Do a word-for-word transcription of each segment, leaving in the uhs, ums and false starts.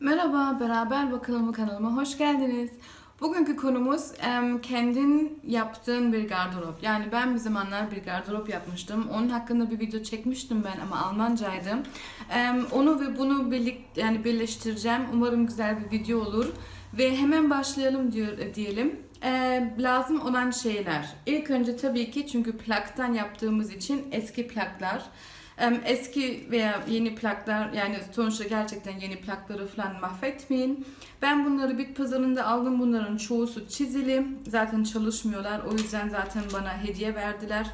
Merhaba, beraber bakalım kanalıma hoş geldiniz. Bugünkü konumuz em, kendin yaptığın bir gardırop. Yani ben bir zamanlar bir gardırop yapmıştım. Onun hakkında bir video çekmiştim ben ama Almancaydı. Em, onu ve bunu birlik yani birleştireceğim. Umarım güzel bir video olur. Ve hemen başlayalım diyor diyelim. E, lazım olan şeyler. İlk önce tabii ki çünkü plaktan yaptığımız için eski plaklar. Eski veya yeni plaklar, yani sonuçta gerçekten yeni plakları falan mahvetmeyin. Ben bunları bit pazarında aldım. Bunların çoğusu çizili. Zaten çalışmıyorlar. O yüzden zaten bana hediye verdiler.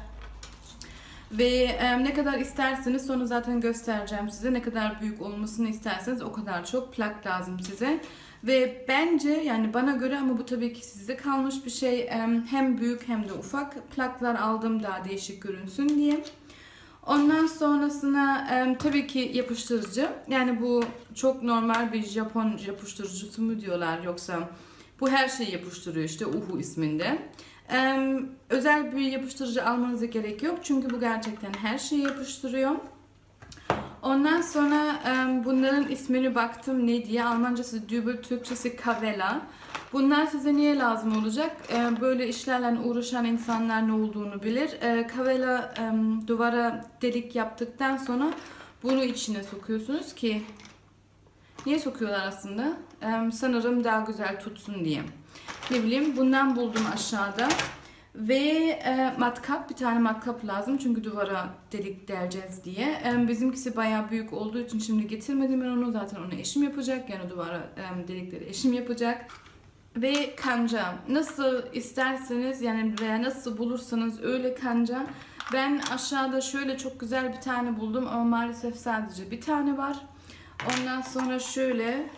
Ve e, ne kadar isterseniz sonra zaten göstereceğim size. Ne kadar büyük olmasını isterseniz o kadar çok plak lazım size. Ve bence yani bana göre, ama bu tabii ki size kalmış bir şey. E, hem büyük hem de ufak plaklar aldım daha değişik görünsün diye. Ondan sonrasına e, tabii ki yapıştırıcı. Yani bu çok normal bir Japon yapıştırıcısı mı diyorlar, yoksa bu her şeyi yapıştırıyor işte, Uhu isminde. E, özel bir yapıştırıcı almanıza gerek yok çünkü bu gerçekten her şeyi yapıştırıyor. Ondan sonra e, bunların ismini baktım ne diye. Almancası Dübel, Türkçesi Kavela. Bunlar size niye lazım olacak? E, böyle işlerle uğraşan insanlar ne olduğunu bilir. E, Kavela e, duvara delik yaptıktan sonra bunu içine sokuyorsunuz ki, niye sokuyorlar aslında? E, sanırım daha güzel tutsun diye. Ne bileyim, bundan buldum aşağıda. Ve e, matkap, bir tane matkap lazım çünkü duvara delik deleceğiz diye. E, bizimkisi bayağı büyük olduğu için şimdi getirmedim ben onu. Zaten onu eşim yapacak, yani duvara e, delikleri eşim yapacak. Ve kanca, nasıl isterseniz yani veya nasıl bulursanız öyle kanca. Ben aşağıda şöyle çok güzel bir tane buldum ama maalesef sadece bir tane var. Ondan sonra şöyle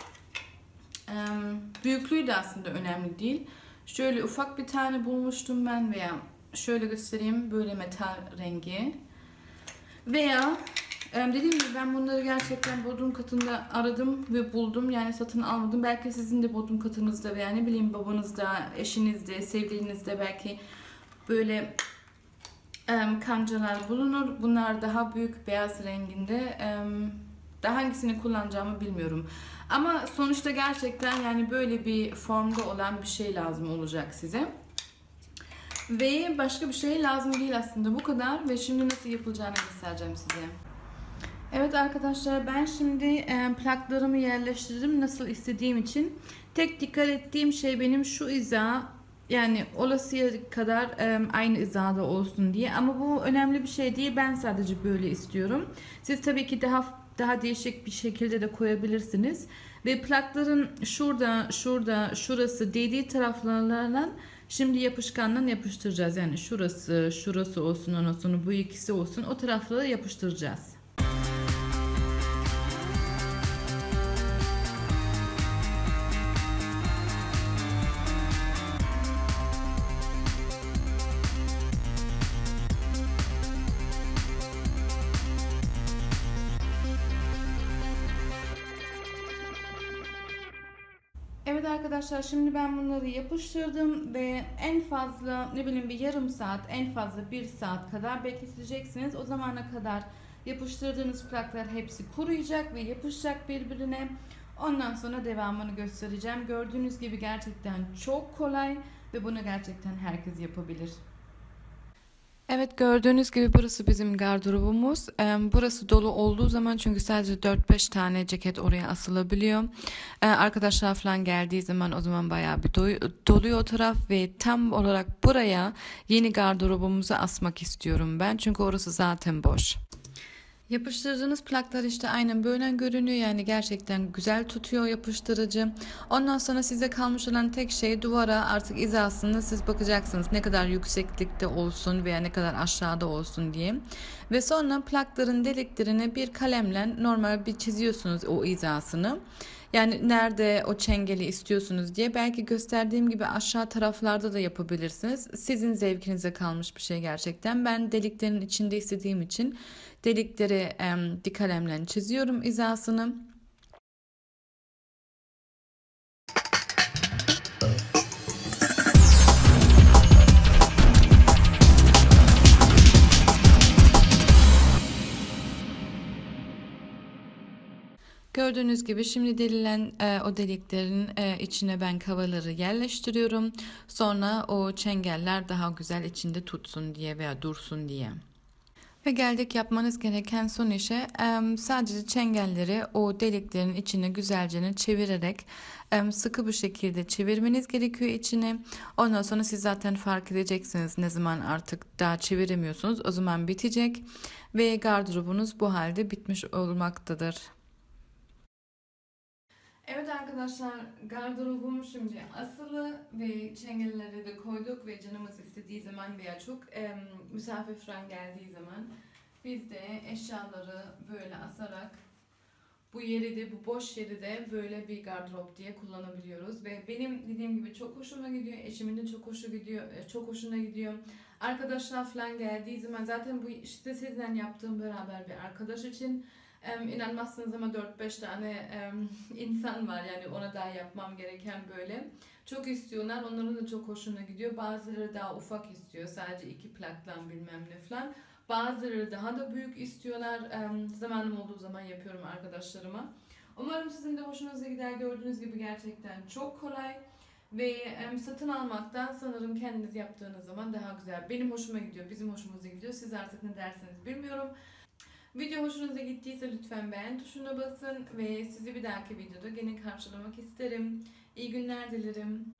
e, büyüklüğü de aslında önemli değil. Şöyle ufak bir tane bulmuştum ben, veya şöyle göstereyim, böyle metal rengi. Veya dediğim gibi ben bunları gerçekten Bodrum katında aradım ve buldum, yani satın almadım. Belki sizin de Bodrum katınızda veya ne bileyim babanızda, eşinizde, sevdiğinizde belki böyle kancalar bulunur. Bunlar daha büyük, beyaz renginde. Daha hangisini kullanacağımı bilmiyorum. Ama sonuçta gerçekten yani böyle bir formda olan bir şey lazım olacak size. Ve başka bir şey lazım değil aslında, bu kadar. Ve şimdi nasıl yapılacağını göstereceğim size. Evet arkadaşlar, ben şimdi e, plaklarımı yerleştirdim nasıl istediğim için. Tek dikkat ettiğim şey benim şu hiza, yani olasıya kadar e, aynı hizada olsun diye. Ama bu önemli bir şey değil, ben sadece böyle istiyorum. Siz tabii ki daha daha değişik bir şekilde de koyabilirsiniz. Ve plakların şurada, şurada, şurası değdiği taraflarından şimdi yapışkanla yapıştıracağız. Yani şurası, şurası olsun, ondan sonra bu ikisi olsun, o tarafları yapıştıracağız. Evet arkadaşlar, şimdi ben bunları yapıştırdım ve en fazla ne bileyim bir yarım saat, en fazla bir saat kadar bekleteceksiniz. O zamana kadar yapıştırdığınız plaklar hepsi kuruyacak ve yapışacak birbirine. Ondan sonra devamını göstereceğim. Gördüğünüz gibi gerçekten çok kolay ve bunu gerçekten herkes yapabilir. Evet, gördüğünüz gibi burası bizim gardırobumuz. Burası dolu olduğu zaman, çünkü sadece dört beş tane ceket oraya asılabiliyor. Arkadaşlar falan geldiği zaman o zaman bayağı bir doluyor o taraf ve tam olarak buraya yeni gardırobumuzu asmak istiyorum ben. Çünkü orası zaten boş. Yapıştırdığınız plaklar işte aynen böyle görünüyor, yani gerçekten güzel tutuyor yapıştırıcı. Ondan sonra size kalmış olan tek şey duvara artık hizasını siz bakacaksınız, ne kadar yükseklikte olsun veya ne kadar aşağıda olsun diye. Ve sonra plakların deliklerine bir kalemle normal bir çiziyorsunuz o hizasını. Yani nerede o çengeli istiyorsunuz diye. Belki gösterdiğim gibi aşağı taraflarda da yapabilirsiniz. Sizin zevkinize kalmış bir şey gerçekten. Ben deliklerin içinde istediğim için delikleri e, dik kalemle çiziyorum hizasını. Gördüğünüz gibi şimdi delilen e, o deliklerin e, içine ben kavaları yerleştiriyorum. Sonra o çengeller daha güzel içinde tutsun diye veya dursun diye. Ve geldik yapmanız gereken son işe. Em, Sadece çengelleri o deliklerin içine güzelce çevirerek em, sıkı bir şekilde çevirmeniz gerekiyor içine. Ondan sonra siz zaten fark edeceksiniz ne zaman artık daha çeviremiyorsunuz. O zaman bitecek ve gardırobunuz bu halde bitmiş olmaktadır. Evet arkadaşlar, gardırobum şimdi asılı ve çengelleri de koyduk ve canımız istediği zaman veya çok em, misafir falan geldiği zaman biz de eşyaları böyle asarak bu yeri de bu boş yeri de böyle bir gardırop diye kullanabiliyoruz ve benim dediğim gibi çok hoşuma gidiyor, eşimin de çok hoşuna gidiyor, e, çok hoşuna gidiyor. Arkadaşlar falan geldiği zaman zaten bu işte sizden yaptığım beraber bir arkadaş için. Em, inanmazsınız ama dört beş tane em, insan var yani ona daha yapmam gereken böyle. Çok istiyorlar, onların da çok hoşuna gidiyor. Bazıları daha ufak istiyor, sadece iki plaktan bilmem ne falan. Bazıları daha da büyük istiyorlar. Em, zamanım olduğu zaman yapıyorum arkadaşlarıma. Umarım sizin de hoşunuza gider. Gördüğünüz gibi gerçekten çok kolay. Ve em, satın almaktan sanırım kendiniz yaptığınız zaman daha güzel. Benim hoşuma gidiyor, bizim hoşumuza gidiyor. Siz artık ne derseniz bilmiyorum. Video hoşunuza gittiyse lütfen beğen tuşuna basın ve sizi bir dahaki videoda gene karşılamak isterim. İyi günler dilerim.